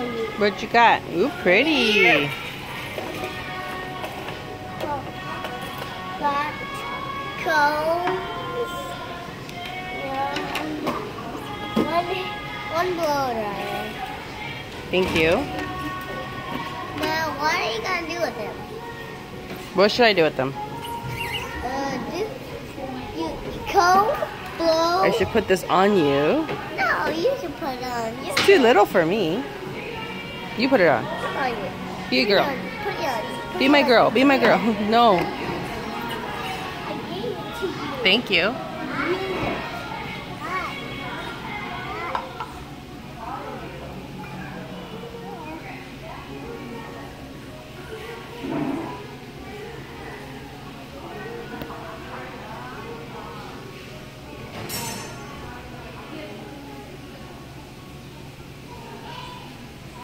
What you got? Ooh, pretty. Got cones. One blow dryer. Thank you. Now, what are you gonna do with them? What should I do with them? Comb, blow. I should put this on you. No, you should put it on. It's too little for me. You put it on. Be a girl. Put it on. Be my girl. Be my girl. No. I gave it to you. Thank you.